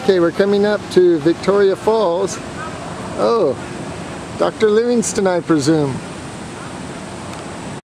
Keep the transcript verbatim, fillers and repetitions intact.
Okay, we're coming up to Victoria Falls. Oh, Doctor Livingstone, I presume.